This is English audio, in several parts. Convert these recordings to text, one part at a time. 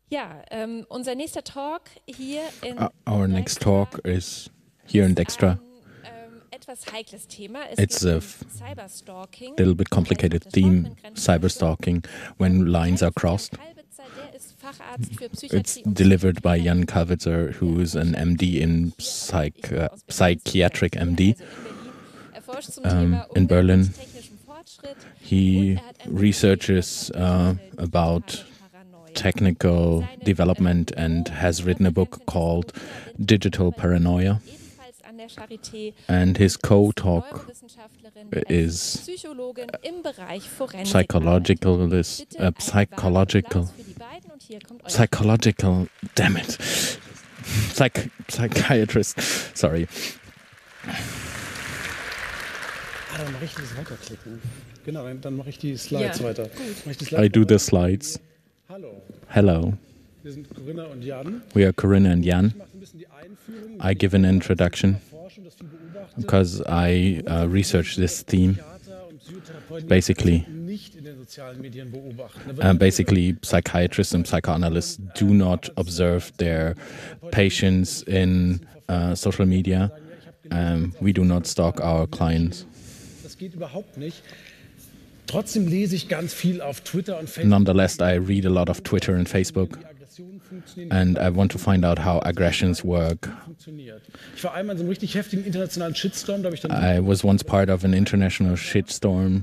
Ja, unser nächster Talk hier in Our next talk is here in Dextra. Etwas heikles Thema. It's a Cyberstalking. little bit complicated theme, cyberstalking, when lines are crossed. It's delivered by Jan Kalwitzer, who is an MD in psychiatric MD in Berlin. He researches about technical development and has written a book called Digital Paranoia. And his co-talk is psychological, damn it, psychiatrist, sorry. Dann mache ich das weiterklicken. Genau, dann mache ich die Slides weiter. I do the slides. Hello. Wir sind Corinna und Jan. We are Corinna and Jan. I give an introduction because I research this theme. Basically, psychiatrists and psychoanalysts do not observe their patients in social media. We do not stalk our clients. Das geht überhaupt nicht. Trotzdem lese ich ganz viel auf Twitter und Facebook. Nonetheless, I read a lot of Twitter and Facebook, and I want to find out how aggressions work. Ich war einmal in so einem richtig heftigen internationalen Shitstorm, da habe ich dann I was once part of an international shitstorm.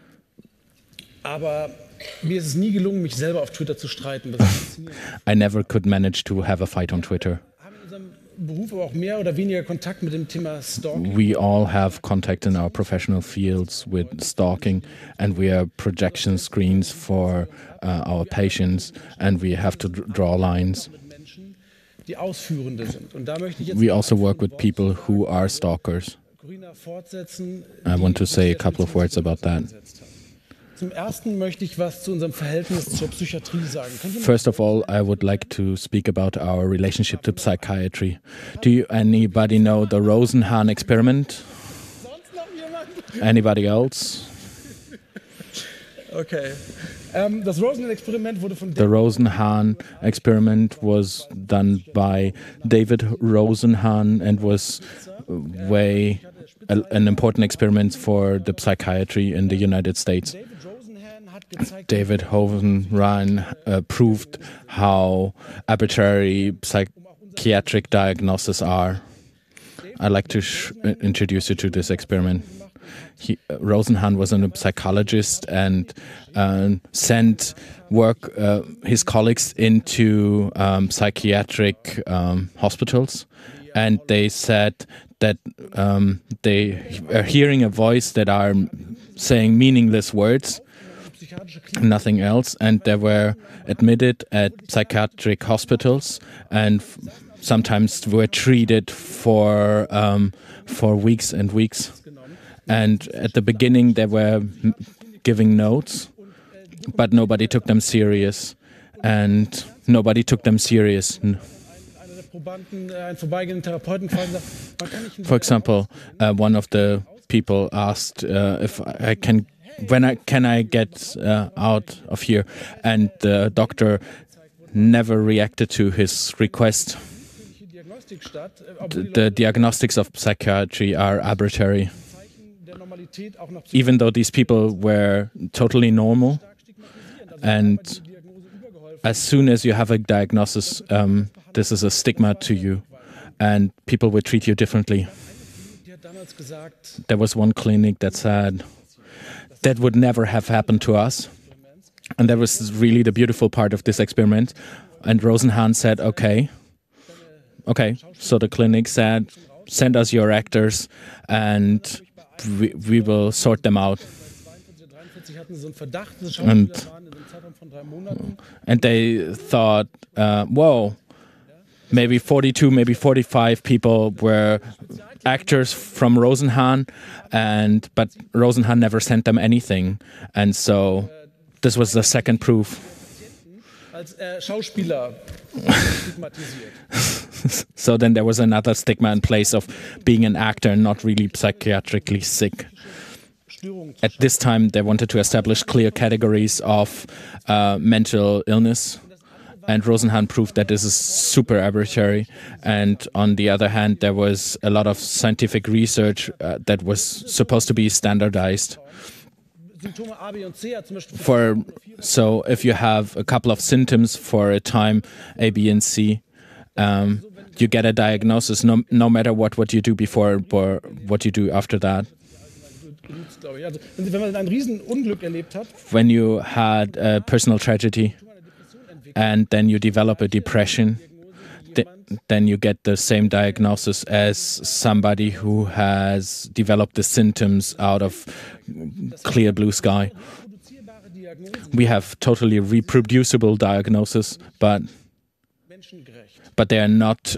Aber mir ist es nie gelungen, mich selber auf Twitter zu streiten. Das funktioniert. I never could manage to have a fight on Twitter. Haben in unserem Beruf aber auch mehr oder weniger Kontakt mit dem Thema Stalking. We all have contact in our professional fields with stalking, and we are projection screens for our patients, and we have to draw lines. Die Ausführende sind. Und da möchte ich jetzt We also work with people who are stalkers. Corinna fortsetzen. I want to say a couple of words about that. Zum Ersten möchte ich was zu unserem Verhältnis zur Psychiatrie sagen. First of all, I would like to speak about our relationship to psychiatry. Do anybody know the Rosenhan experiment? Sonst noch jemand? Anybody else? Okay. Das Rosenhan-Experiment wurde von The Rosenhan experiment was done by David Rosenhan and was an important experiment for the psychiatry in the United States. David Rosenhan proved how arbitrary psychiatric diagnoses are. I'd like to introduce you to this experiment. Rosenhan was a psychologist and sent his colleagues into psychiatric hospitals, and they said that they are hearing a voice that are saying meaningless words, nothing else, and they were admitted at psychiatric hospitals and sometimes were treated for weeks and weeks. And at the beginning they were giving notes, but nobody took them serious. For example, one of the people asked if I can get out of here, and the doctor never reacted to his request. The diagnostics of psychiatry are arbitrary. Even though these people were totally normal, and as soon as you have a diagnosis, this is a stigma to you, and people will treat you differently. There was one clinic that said that would never have happened to us, and that was really the beautiful part of this experiment. And Rosenhan said, okay, so the clinic said, send us your actors and we will sort them out. And they thought, whoa, maybe 42, maybe 45 people were actors from Rosenhan, but Rosenhan never sent them anything. And so this was the second proof. So then there was another stigma in place of being an actor and not really psychiatrically sick. At this time, they wanted to establish clear categories of mental illness. And Rosenhan proved that this is super arbitrary. And on the other hand, there was a lot of scientific research that was supposed to be standardized. So if you have a couple of symptoms for a time, A, B, and C, you get a diagnosis no matter what you do before or what you do after that. When you had a personal tragedy and then you develop a depression, then you get the same diagnosis as somebody who has developed the symptoms out of clear blue sky. We have totally reproducible diagnoses, but they are not.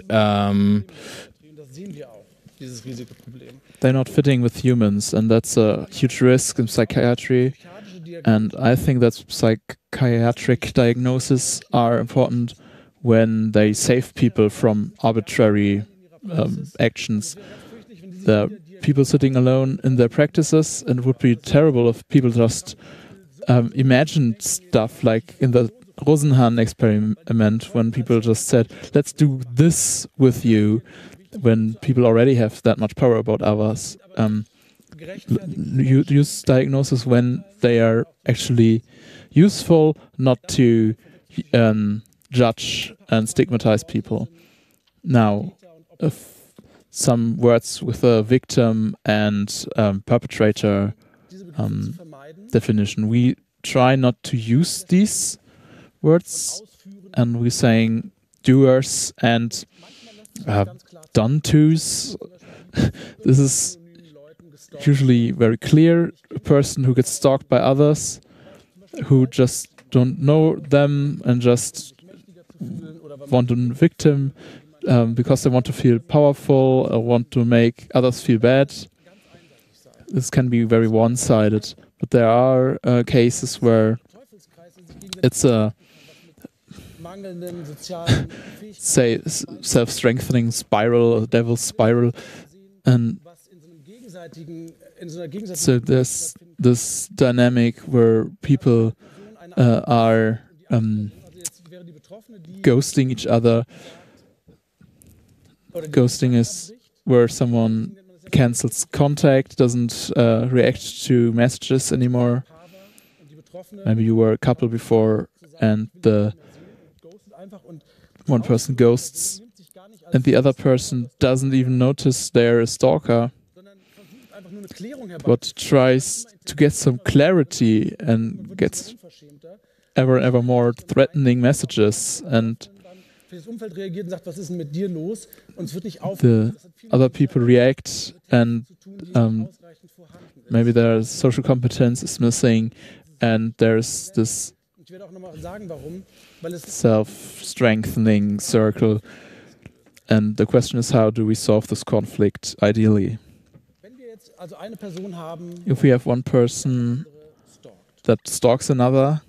They're not fitting with humans, and that's a huge risk in psychiatry. And I think that psychiatric diagnoses are important when they save people from arbitrary actions. There are people sitting alone in their practices, and it would be terrible if people just imagined stuff like in the Rosenhan experiment, when people just said, let's do this with you, when people already have that much power about others. You use diagnoses when they are actually useful, not to judge and stigmatize people. Now, some words with a victim and perpetrator definition. We try not to use these words, and we're saying doers and done tos. This is usually very clear. A person who gets stalked by others, who just don't know them and just want a victim because they want to feel powerful or want to make others feel bad. This can be very one-sided, but there are cases where it's a say self-strengthening spiral, a devil's spiral, and so there's this dynamic where people are ghosting each other. Ghosting is where someone cancels contact, doesn't react to messages anymore. Maybe you were a couple before and the one person ghosts and the other person doesn't even notice they're a stalker, but tries to get some clarity and gets ever and ever more threatening messages, and the other people react, and maybe their social competence is missing, and there's this self-strengthening circle. And the question is, how do we solve this conflict ideally? If we have one person that stalks another,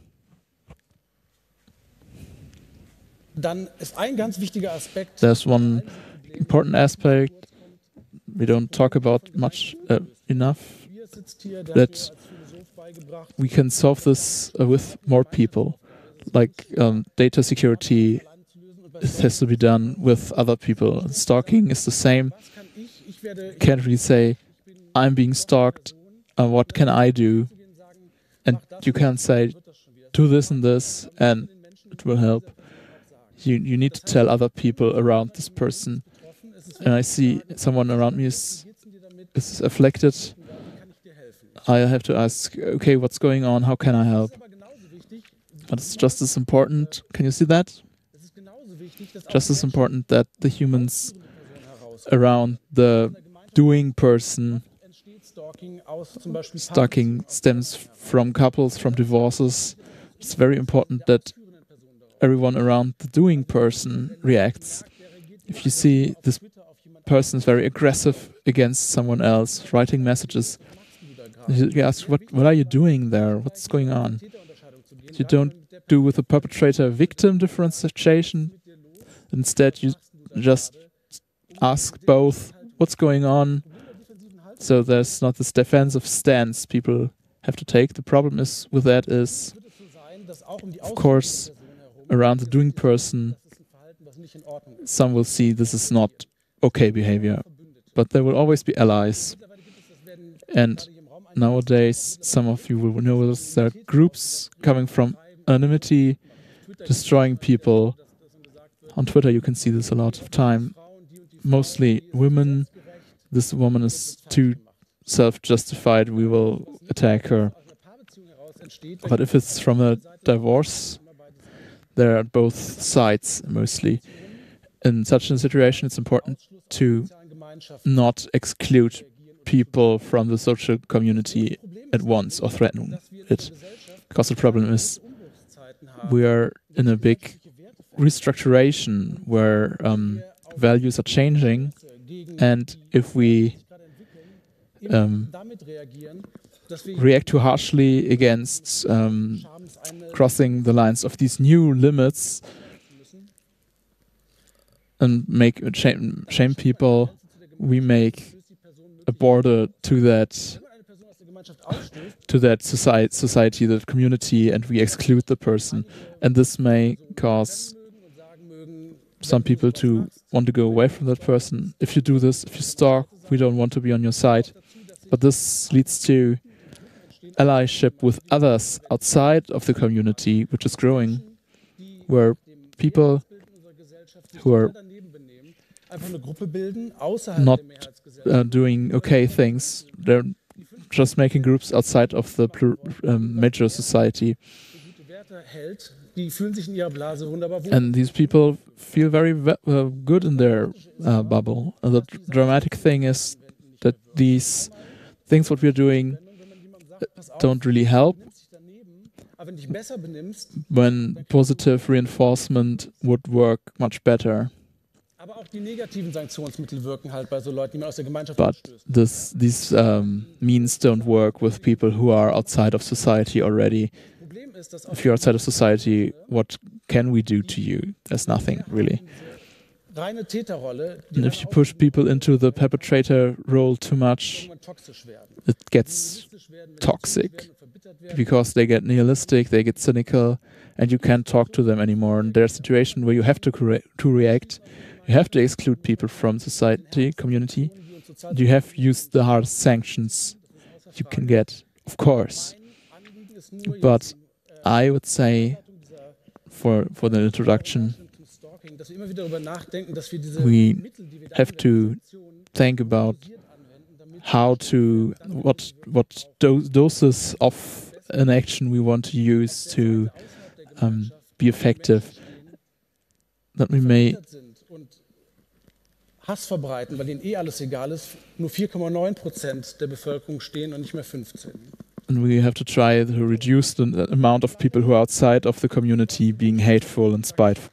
there's one important aspect we don't talk about much enough, that we can solve this with more people. Like data security, it has to be done with other people. Stalking is the same. Can't really say, I'm being stalked, what can I do? And you can't say, do this and this, and it will help. You need to tell other people around this person. And I see someone around me is afflicted. I have to ask, okay, what's going on? How can I help? But it's just as important. Can you see that? Just as important that the humans around the doing person. Stalking stems from couples, from divorces. It's very important that everyone around the doing person reacts. If you see this person is very aggressive against someone else, writing messages, you ask, what are you doing there? What's going on? You don't do with the perpetrator-victim differentiation. Instead, you just ask both, what's going on? So there's not this defensive stance people have to take. The problem is with that is, of course, around the doing person, some will see this is not okay behavior, but there will always be allies. And nowadays, some of you will know this, there are groups coming from anonymity, destroying people. On Twitter, you can see this a lot of time. Mostly women. This woman is too self-justified, we will attack her. But if it's from a divorce, there are both sides mostly. In such a situation, it's important to not exclude people from the social community at once or threaten it. Because the problem is we are in a big restructuration where values are changing, and if we react too harshly against crossing the lines of these new limits and make shame people, we make a border to that society, that community, and we exclude the person. And this may cause some people to want to go away from that person. If you do this, if you stalk, we don't want to be on your side. But this leads to allyship with others outside of the community, which is growing, where people who are not doing okay things, they're just making groups outside of the major society. And these people feel very good in their bubble. And the dramatic thing is that these things what we're doing don't really help, when positive reinforcement would work much better. But these means don't work with people who are outside of society already. If you're outside of society, what can we do to you? There's nothing, really. And if you push people into the perpetrator role too much, it gets toxic, because they get nihilistic, they get cynical, and you can't talk to them anymore. And there's a situation where you have to react. You have to exclude people from society, community. You have used the hardest sanctions you can get, of course. But I would say, for the introduction, we have to think about how to, what doses of an action we want to use to be effective. That we may Hass verbreiten, weil ihnen alles egal ist, nur 4,9% der Bevölkerung stehen und nicht mehr 15%. And we have to try to reduce the amount of people who are outside of the community being hateful and spiteful.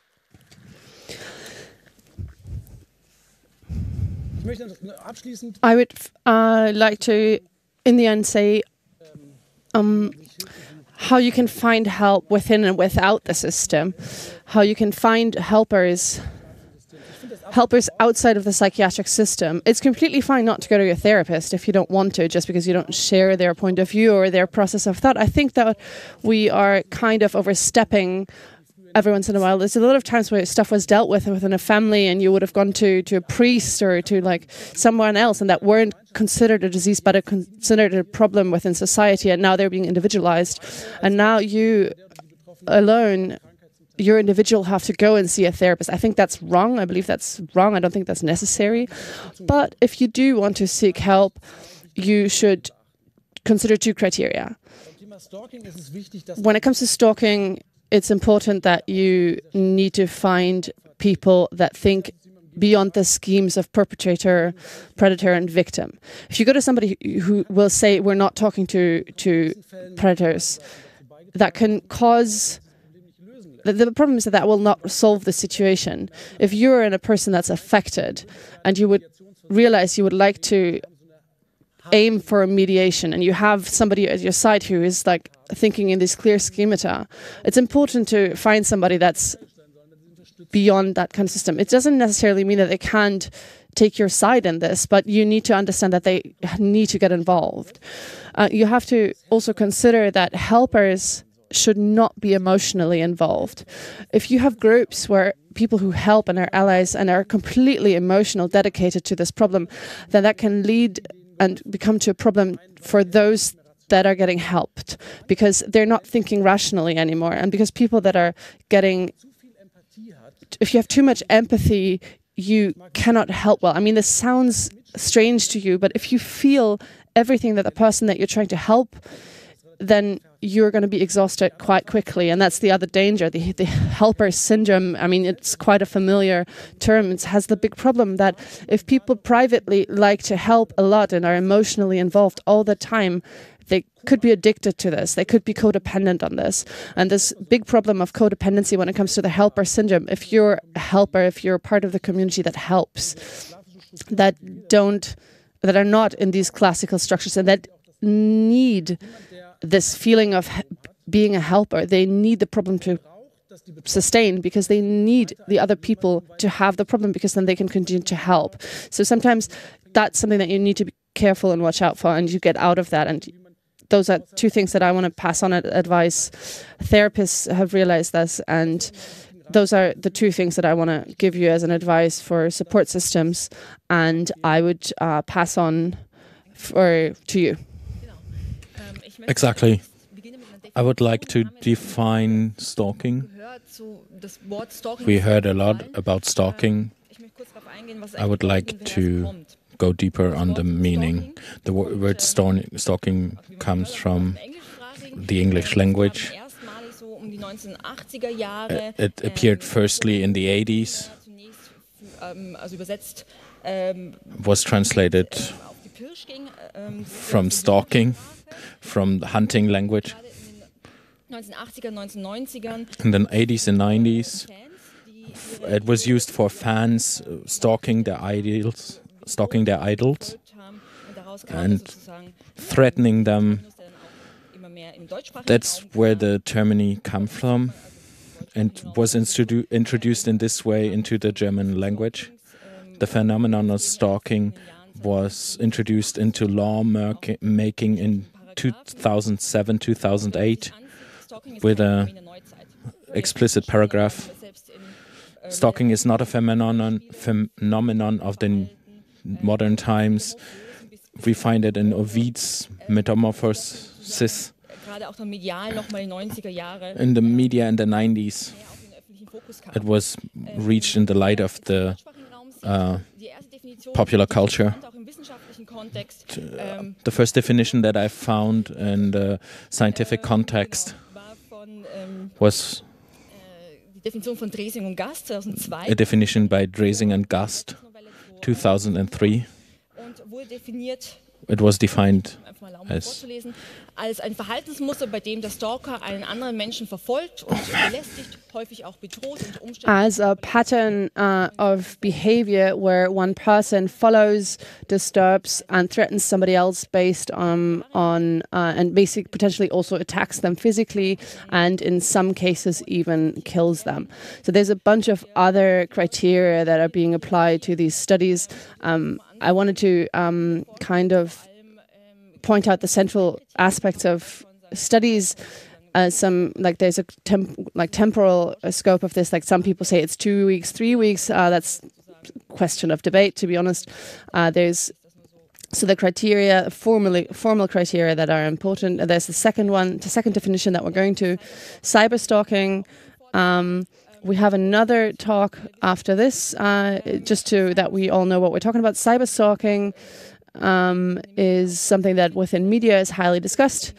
I would like to, in the end, say how you can find help within and without the system, how you can find helpers outside of the psychiatric system. It's completely fine not to go to your therapist if you don't want to, just because you don't share their point of view or their process of thought. I think that we are kind of overstepping every once in a while. There's a lot of times where stuff was dealt with within a family, and you would have gone to a priest or to like someone else, and that weren't considered a disease but considered a problem within society, and now they're being individualized. And now you alone, your individual, have to go and see a therapist. I think that's wrong. I believe that's wrong. I don't think that's necessary. But if you do want to seek help, you should consider two criteria. When it comes to stalking, it's important that you need to find people that think beyond the schemes of perpetrator, predator, and victim. If you go to somebody who will say, we're not talking to predators, that can cause... The problem is that will not solve the situation. If you're in a person that's affected and you would realize you would like to aim for a mediation and you have somebody at your side who is like thinking in these clear schemata, it's important to find somebody that's beyond that kind of system. It doesn't necessarily mean that they can't take your side in this, but you need to understand that they need to get involved. You have to also consider that helpers should not be emotionally involved. If you have groups where people who help and are allies and are completely emotional, dedicated to this problem, then that can lead and become to a problem for those that are getting helped, because they're not thinking rationally anymore. And because people that are getting, if you have too much empathy, you cannot help well. I mean, this sounds strange to you, but if you feel everything that the person that you're trying to help, then you're going to be exhausted quite quickly. And that's the other danger, the helper syndrome. I mean, it's quite a familiar term. It has the big problem that if people privately like to help a lot and are emotionally involved all the time, they could be addicted to this. They could be codependent on this. And this big problem of codependency when it comes to the helper syndrome, if you're a helper, if you're part of the community that helps, that are not in these classical structures and that need this feeling of being a helper, they need the problem to sustain because they need the other people to have the problem because then they can continue to help. So sometimes that's something that you need to be careful and watch out for, and you get out of that. And those are two things that I want to pass on as advice. Therapists have realized this, and those are the two things that I want to give you as an advice for support systems, and I would pass on to you. Exactly. I would like to define stalking. We heard a lot about stalking. I would like to go deeper on the meaning. The word stalking comes from the English language. It appeared firstly in the 80s, was translated from stalking, from the hunting language. In the 80s and 90s, it was used for fans stalking their idols and threatening them. That's where the term comes from, and was introduced in this way into the German language. The phenomenon of stalking was introduced into law making in 2007-2008 with an explicit paragraph. Stalking is not a phenomenon of the modern times. We find it in Ovid's Metamorphosis, in the media in the 90s. It was reached in the light of the popular culture. The first definition that I found in the scientific context was a definition by Dresing and Gast, 2003. It was defined als ein Verhaltensmuster, bei dem der Stalker einen anderen Menschen verfolgt und belästigt, häufig auch bedroht und umständlich. As a pattern of behavior where one person follows, disturbs and threatens somebody else based on and basically potentially also attacks them physically and in some cases even kills them. So there's a bunch of other criteria that are being applied to these studies. I wanted to kind of point out the central aspects of studies. There's a temporal scope of this. Like some people say it's 2 weeks, 3 weeks. That's a question of debate, to be honest. There's the criteria, formal criteria that are important. There's the second definition that we're going to, cyberstalking. We have another talk after this, just that we all know what we're talking about. Cyberstalking is something that within media is highly discussed.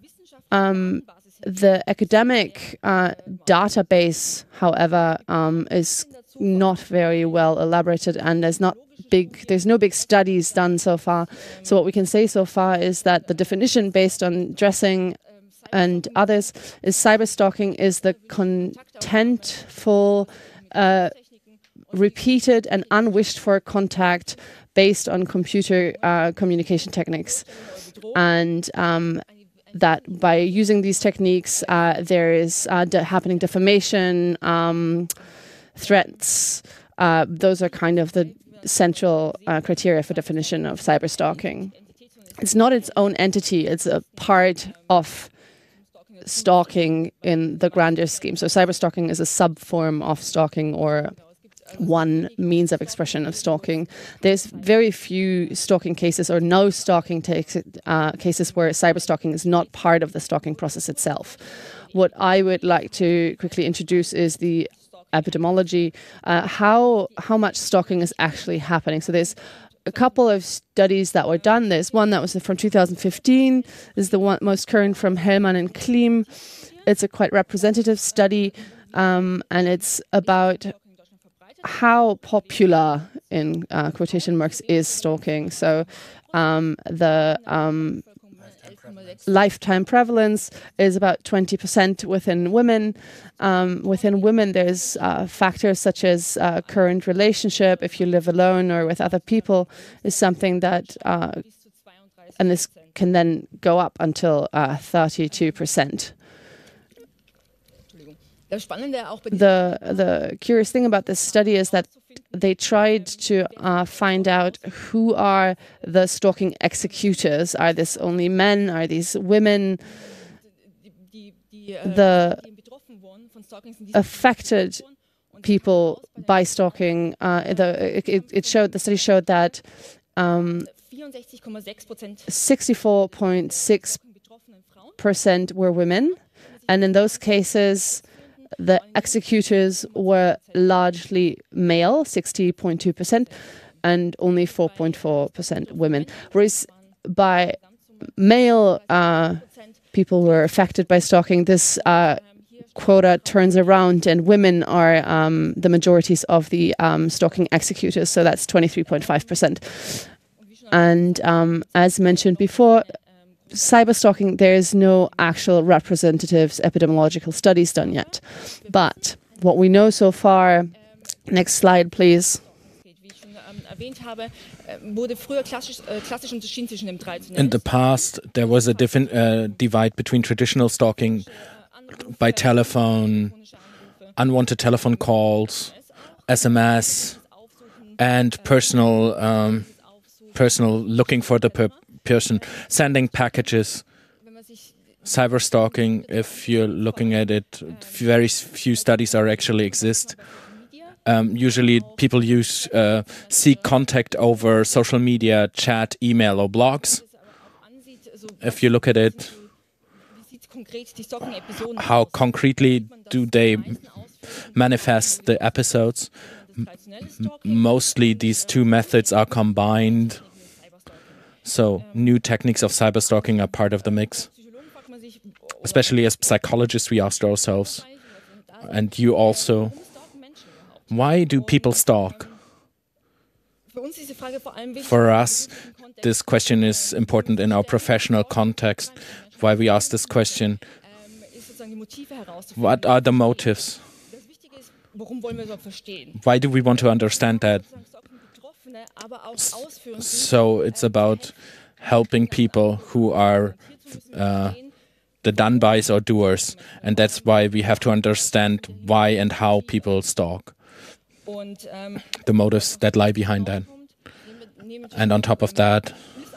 The academic database, however, is not very well elaborated, and there's no big studies done so far. So what we can say so far is that the definition based on Dresing and others is cyberstalking is the contentful, repeated and unwished for contact based on computer communication techniques. And that by using these techniques, there is happening defamation, threats. Those are kind of the central criteria for definition of cyberstalking. It's not its own entity, it's a part of stalking in the grander scheme. So cyberstalking is a sub-form of stalking, or one means of expression of stalking. There's very few stalking cases or no stalking cases where cyberstalking is not part of the stalking process itself. What I would like to quickly introduce is the epidemiology, how much stalking is actually happening. So there's a couple of studies that were done. There's one that was from 2015. This is the one most current from Hellman and Klim. It's a quite representative study, and it's about how popular, in quotation marks, is stalking. So the lifetime prevalence is about 20% within women. Within women, there's factors such as current relationship, if you live alone or with other people, is something that, and this can then go up until 32%. The curious thing about this study is that they tried to find out who are the stalking executors. Are these only men? Are these women? The affected people by stalking, the study showed that 64.6% were women, and in those cases, the executors were largely male, 60.2%, and only 4.4% women. Whereas by male people who were affected by stalking, this quota turns around, and women are the majorities of the stalking executors, so that's 23.5%. And as mentioned before, cyberstalking, there is no actual representative epidemiological studies done yet. But what we know so far, next slide please. In the past, there was a divide between traditional stalking by telephone, unwanted telephone calls, SMS, and personal looking for the person, sending packages. Cyberstalking, if you're looking at it, very few studies are actually exist. Usually people seek contact over social media, chat, email, or blogs. If you look at it, how concretely do they manifest the episodes? Mostly these two methods are combined. So new techniques of cyberstalking are part of the mix. Especially as psychologists, we asked ourselves, and you also, why do people stalk? For us, this question is important in our professional context. Why we ask this question? What are the motives? Why do we want to understand that? So it's about helping people who are the done-bys or doers, and that's why we have to understand why and how people stalk, the motives that lie behind that. And on top of that,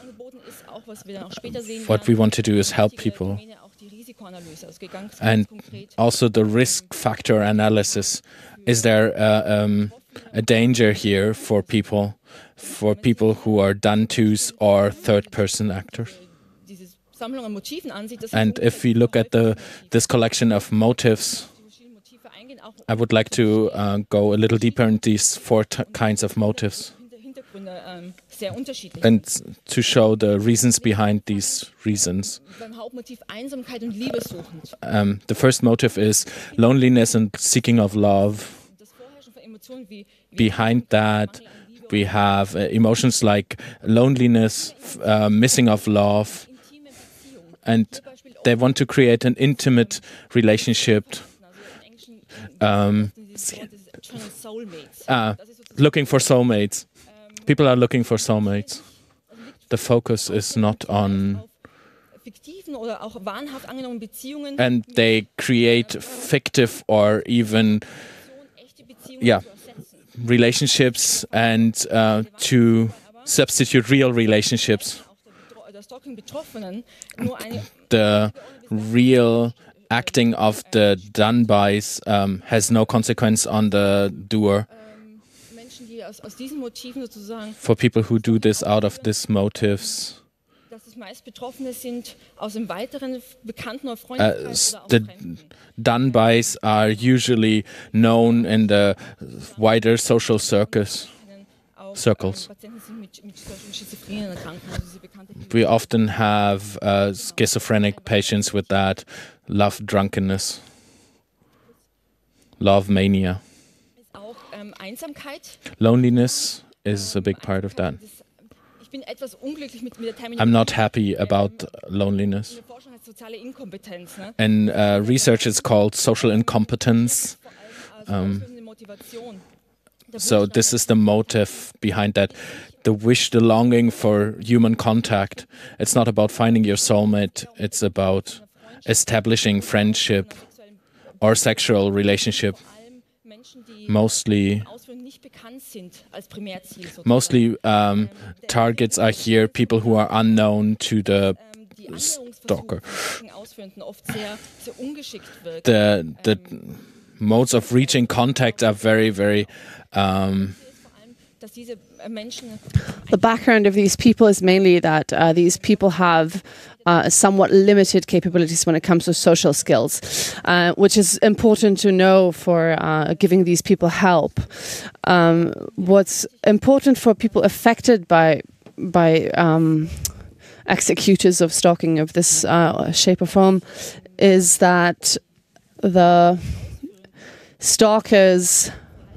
what we want to do is help people. And also the risk factor analysis. Is there a danger here for people who are done-tos or third-person actors? And if we look at this collection of motives, I would like to go a little deeper in these four kinds of motives and to show the reasons behind these reasons. The first motive is loneliness and seeking of love. Behind that, we have emotions like loneliness, missing of love, and they want to create an intimate relationship, looking for soulmates. People are looking for soulmates. The focus is not on... And they create fictive or even relationships and to substitute real relationships. Stalking-Betroffenen nur eine the real acting of the done-bys has no consequence on the doer. Menschen, die aus diesen Motiven sozusagen, For people who do this out of these motives, dass es meist Betroffene sind aus dem weiteren Bekannten- oder Freundeskreis oder auch the Fremden. done-bys are usually known in the wider social circles. Auch Circles. Patienten sind mit solchen schizophrenen Erkrankungen, also diese bekannte We often have schizophrenic patients with that, love drunkenness, love mania. ist auch Einsamkeit. Loneliness is a big part of that. Ich bin etwas unglücklich mit der Terminologie. I'm not happy about loneliness. In der Forschung heißt soziale Inkompetenz. Ne? And research is called social incompetence. Vor allem als auslösende Motivation. Der So Wunsch this is the motive behind that. The wish, the longing for human contact. It's not about finding your soulmate. It's about establishing friendship or sexual relationship. vor allem Menschen, die Mostly, Ausführungen nicht bekannt sind als Primärziel. sozusagen. mostly targets are here people who are unknown to the Die Stalker. Annäherungsversuche von Ausführenden oft sehr ungeschickt wirken. The modes of reaching contact are very, very Vor allem, dass diese Menschen The background of these people is mainly that these people have somewhat limited capabilities when it comes to social skills, which is important to know for giving these people help. What's important for people affected by executors of stalking of this shape or form is that the stalkers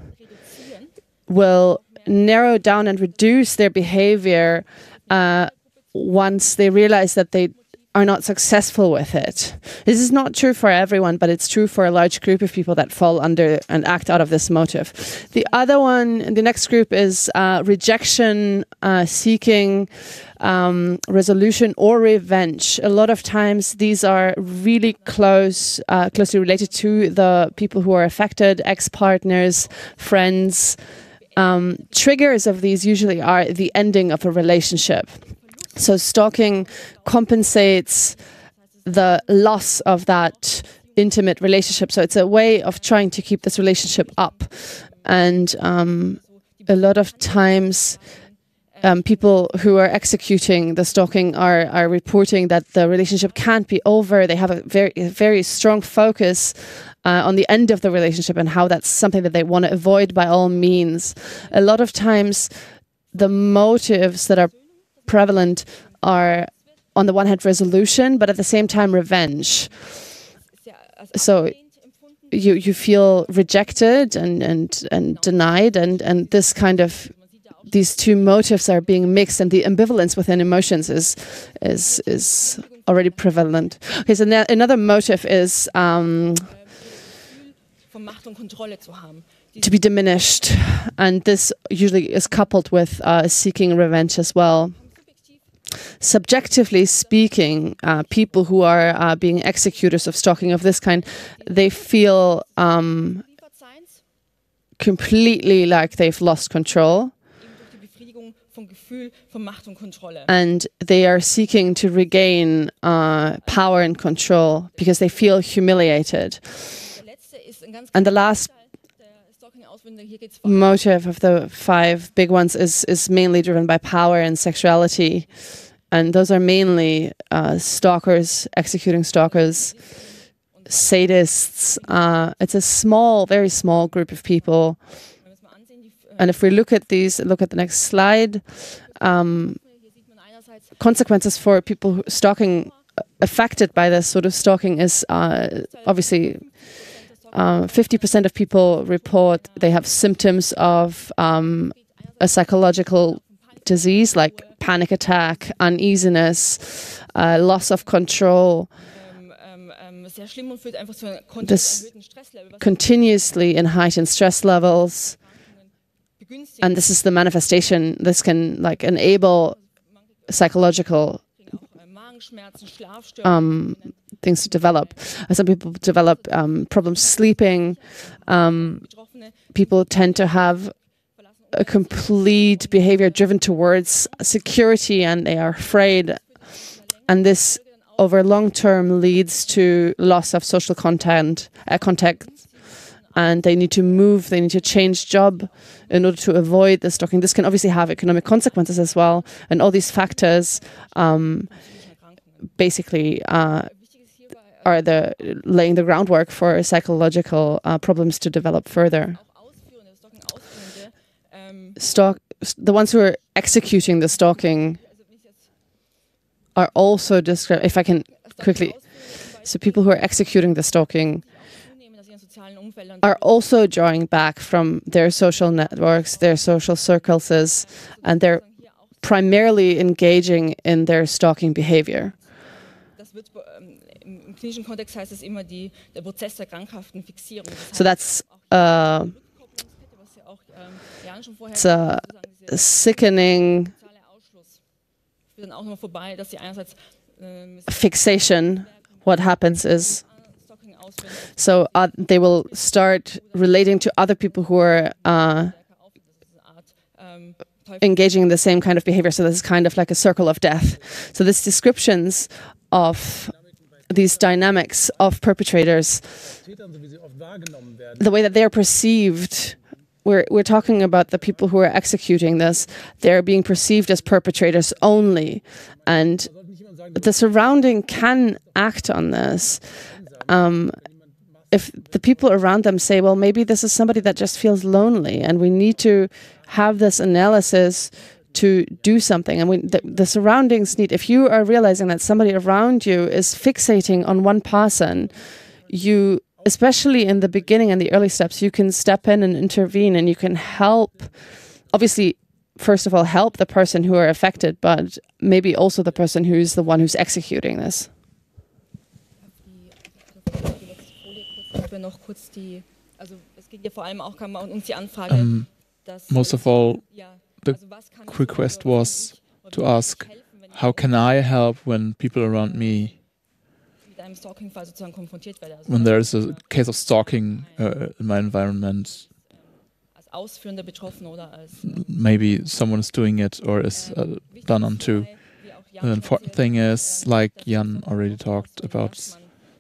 will narrow down and reduce their behavior once they realize that they are not successful with it. This is not true for everyone, but it's true for a large group of people that fall under and act out of this motive. The other one, the next group is rejection, seeking, resolution, or revenge. A lot of times these are really closely related to the people who are affected, ex-partners, friends. Triggers of these usually are the ending of a relationship. So stalking compensates the loss of that intimate relationship. So it's a way of trying to keep this relationship up. And a lot of times people who are executing the stalking are reporting that the relationship can't be over. They have a very strong focus on the end of the relationship and how that's something that they want to avoid by all means. A lot of times the motives that are prevalent are on the one hand resolution, but at the same time revenge. So you feel rejected and denied, and this kind of these two motives are being mixed, and the ambivalence within emotions is already prevalent. Okay, so another motive is von Macht und Kontrolle zu haben. to be diminished, and this usually is coupled with seeking revenge as well. Subjectively speaking, people who are being executors of stalking of this kind, they feel completely like they've lost control, Durch die Befriedigung von Gefühl von Macht und Kontrolle. and they are seeking to regain power and control because they feel humiliated. Der letzte ist ein ganz And the last der Stalking-Auswirkungen. Hier geht's vor allem motive of the five big ones is mainly driven by power and sexuality, and those are mainly stalkers, executing stalkers, sadists. It's a very small group of people. wenn wir es mal ansehen, And if we look at the next slide, hier sieht man einerseits consequences for people stalking affected by this sort of stalking is obviously 50% of people report they have symptoms of a psychological disease like panic attack, uneasiness, loss of control, sehr schlimm und führt einfach zu einem Das erhöhten Stresslevel, was continuously in heightened stress levels. begünstigt. And this is the manifestation. This can enable psychological Magenschmerzen, Schlafstörungen. things to develop. Some people develop problems sleeping. Betroffene People tend to have a complete behavior driven towards security, and they are afraid and this over long term leads to loss of social contact, and they need to move, they need to change job in order to avoid the stalking. This can obviously have economic consequences as well, and all these factors basically are laying the groundwork for psychological problems to develop further. The ones who are executing the stalking are also described, if I can quickly, so people who are executing the stalking are also drawing back from their social networks, their social circles, and they're primarily engaging in their stalking behavior. So that's it's a sickening fixation. What happens is, so they will start relating to other people who are engaging in the same kind of behavior. So this is kind of like a circle of death. So these descriptions of these dynamics of perpetrators, the way that they're perceived, we're talking about the people who are executing this. They're being perceived as perpetrators only, and the surrounding can act on this. If the people around them say, well, maybe this is somebody that just feels lonely, and we need to have this analysis to do something. And the surroundings need, if you are realizing that somebody around you is fixating on one person, you, especially in the beginning and the early steps, you can step in and intervene, and you can help, obviously, first of all, help the person who are affected, but maybe also the person who's the one who's executing this. Most of all, the request was to ask, how can I help when people around me, when there is a case of stalking in my environment, maybe someone is doing it or is done onto. The important thing is, like Jan already talked about,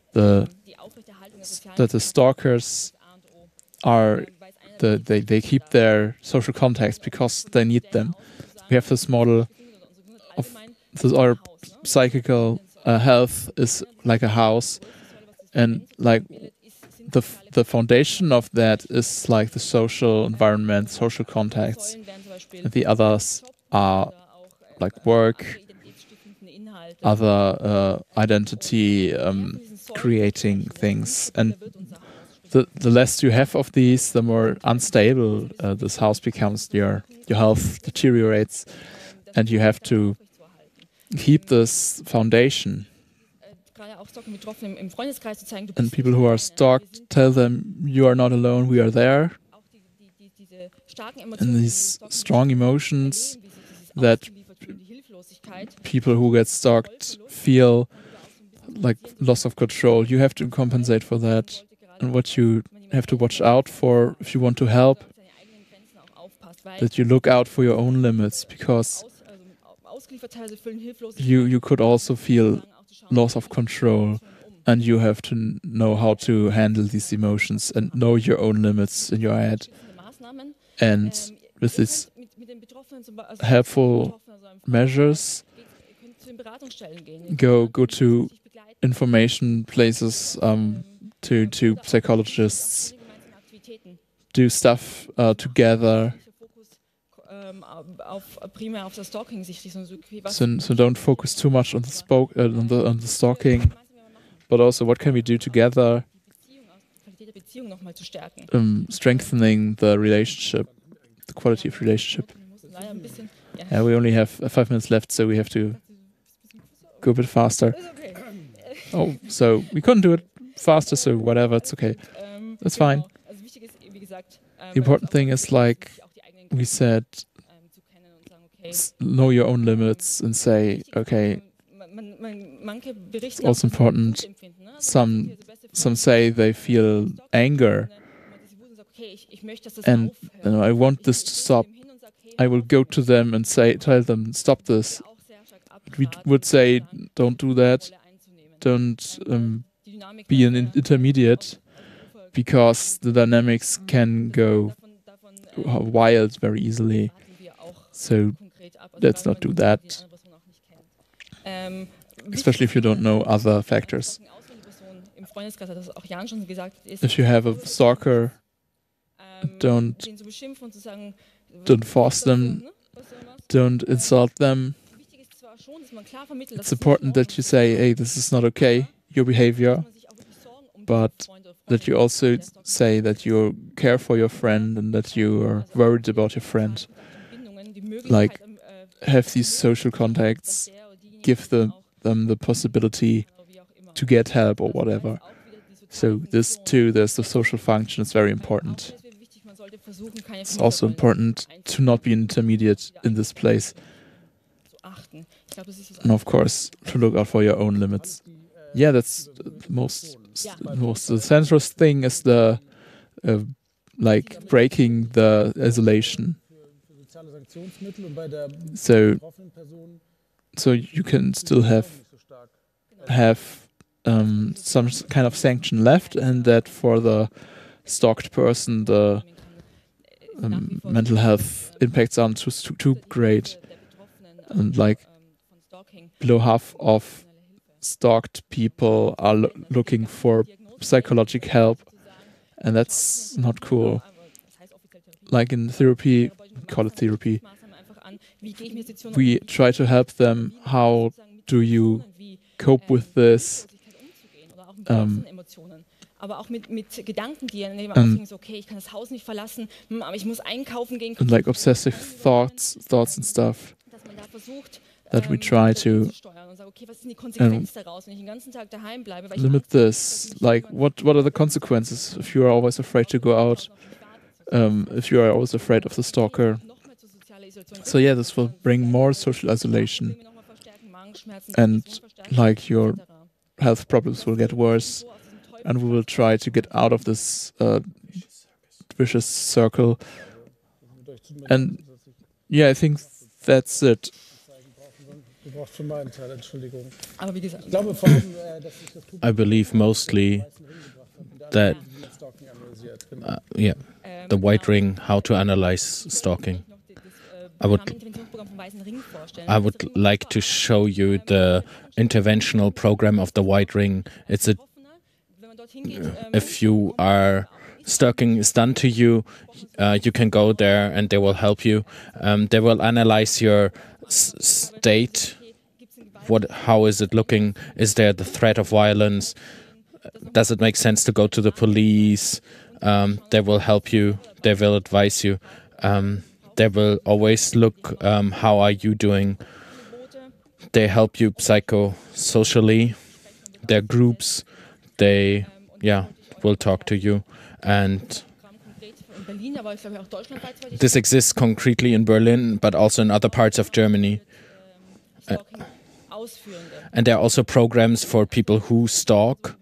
that the stalkers are they keep their social contacts because they need them. We have this model of our psychical health is like a house, and like the foundation of that is like the social environment, social contacts. And the others are like work, other identity creating things, and the less you have of these, the more unstable this house becomes. Your health deteriorates, and you have to keep this foundation. And people who are stalked, tell them, you are not alone, we are there. And these strong emotions that people who get stalked feel, like loss of control, you have to compensate for that. And what you have to watch out for if you want to help, that you look out for your own limits, because you could also feel loss of control, and you have to know how to handle these emotions and know your own limits in your head. And with these helpful measures, go to information places, to psychologists, do stuff together. So don't focus too much on the stalking, but also what can we do together, strengthening the relationship, the quality of relationship. We only have 5 minutes left, so we have to go a bit faster. Oh, so we couldn't do it faster, so whatever, it's okay. That's fine. The important thing is, like we said, know your own limits and say, okay, it's also important. Some say they feel anger, and I want this to stop. I will go to them and tell them, stop this. We would say, don't do that. Don't be an intermediate, because the dynamics can go wild very easily. So let's not do that, especially if you don't know other factors. If you have a stalker, don't force them, don't insult them. It's important that you say, hey, this is not okay, your behavior, but that you also say that you care for your friend and that you are worried about your friend. Like, have these social contacts, give them the possibility to get help or whatever. So this too, there's the social function, it's very important. It's also important to not be intermediate in this place. And of course, to look out for your own limits. Yeah, that's the most the central thing is the like breaking the isolation. So you can still have some kind of sanction left, and that for the stalked person the mental health impacts aren't too great. And like below half of stalked people are looking for psychological help, and that's not cool. Like in therapy, call it therapy, we try to help them. How do you cope with this? Aber auch mit Gedanken, die dann aufhängen, so, okay, ich kann das Haus nicht verlassen, aber ich muss einkaufen gehen. And like obsessive thoughts and stuff that we try to limit this. Like, what are the consequences if you are always afraid to go out? If you are always afraid of the stalker? So yeah, this will bring more social isolation, and like your health problems will get worse. And we will try to get out of this vicious circle. And yeah, I think that's it. I believe mostly that, the white ring, how to analyze stalking. I would like to show you the interventional program of the white ring. It's a if you are stalking is done to you, you can go there and they will help you. They will analyze your state. How is it looking? Is there the threat of violence? Does it make sense to go to the police? They will help you. They will advise you. They will always look, how are you doing? They help you psychosocially. Their groups, they will talk to you. And this exists concretely in Berlin, but also in other parts of Germany. And there are also programs for people who stalk,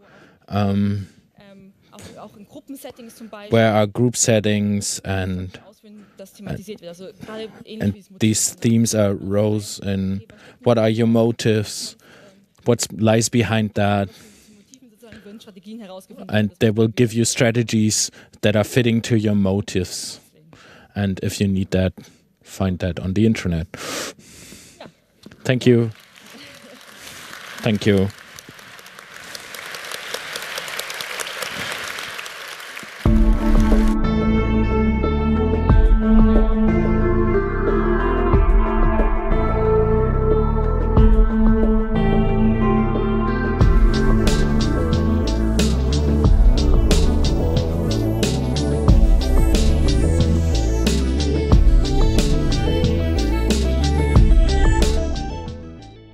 where are group settings and these themes are rose in what are your motives, what lies behind that. And they will give you strategies that are fitting to your motives. And if you need that, find that on the internet. Thank you. Thank you.